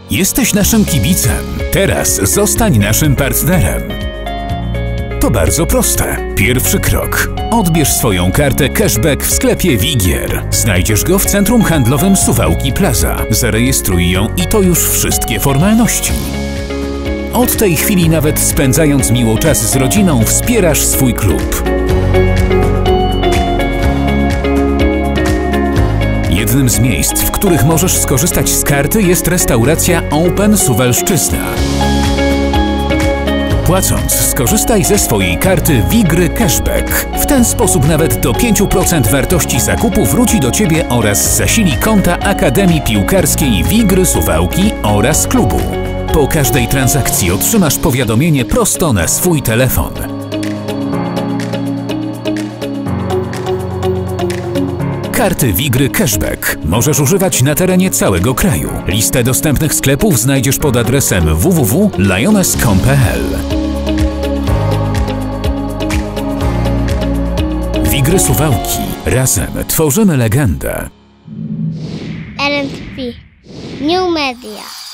Jesteś naszym kibicem. Teraz zostań naszym partnerem. To bardzo proste. Pierwszy krok. Odbierz swoją kartę cashback w sklepie Wigier. Znajdziesz go w centrum handlowym Suwałki Plaza. Zarejestruj ją i to już wszystkie formalności. Od tej chwili nawet spędzając miło czas z rodziną wspierasz swój klub. Jednym z miejsc, w których możesz skorzystać z karty, jest restauracja Open Suwalszczyzna. Płacąc, skorzystaj ze swojej karty Wigry Cashback. W ten sposób nawet do 5% wartości zakupu wróci do Ciebie oraz zasili konta Akademii Piłkarskiej Wigry Suwałki oraz klubu. Po każdej transakcji otrzymasz powiadomienie prosto na swój telefon. Karty Wigry Cashback możesz używać na terenie całego kraju. Listę dostępnych sklepów znajdziesz pod adresem www.liones.com.pl. Wigry Suwałki. Razem tworzymy legendę. LNTV New Media.